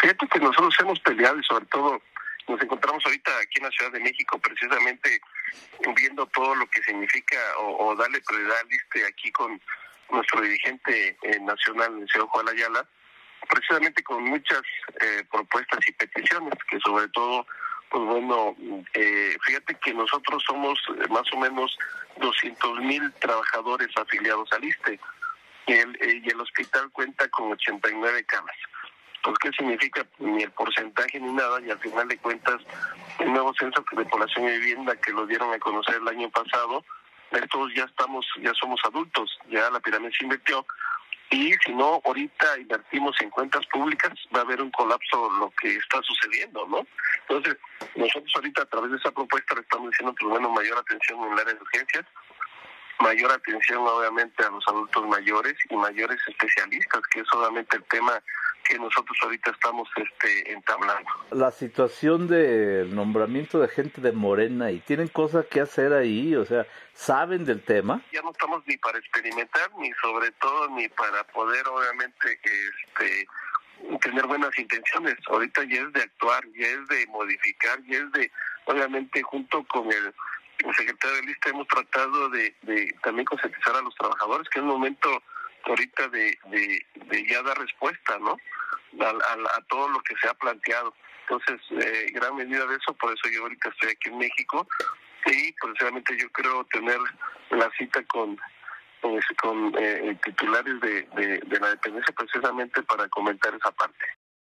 Fíjate que nosotros hemos peleado y sobre todo nos encontramos ahorita aquí en la Ciudad de México precisamente viendo todo lo que significa o darle prioridad al ISSSTE aquí con nuestro dirigente nacional, el señor Juan Ayala, precisamente con muchas propuestas y peticiones que sobre todo, pues bueno, fíjate que nosotros somos más o menos 200,000 trabajadores afiliados al ISSSTE y el hospital cuenta con 89 camas. Pues, ¿qué significa? Ni el porcentaje ni nada, y al final de cuentas, el nuevo censo de población y vivienda que lo dieron a conocer el año pasado, estos ya somos adultos, ya la pirámide se invirtió, y si no, ahorita invertimos en cuentas públicas, va a haber un colapso lo que está sucediendo, ¿no? Entonces, nosotros ahorita a través de esa propuesta le estamos diciendo, pues bueno, mayor atención en el área de urgencias, mayor atención obviamente a los adultos mayores y mayores especialistas, que es obviamente el tema que nosotros ahorita estamos entablando. La situación del nombramiento de gente de Morena, ¿y tienen cosas que hacer ahí? O sea, ¿saben del tema? Ya no estamos ni para experimentar, ni sobre todo ni para poder obviamente tener buenas intenciones. Ahorita ya es de actuar, ya es de modificar, ya es de, obviamente junto con el secretario del ISSSTE hemos tratado de también concientizar a los trabajadores que es un momento ahorita de ya dar respuesta, ¿no? A todo lo que se ha planteado. Entonces, gran medida de eso, por eso yo ahorita estoy aquí en México y precisamente yo creo tener la cita con titulares de la dependencia precisamente para comentar esa parte.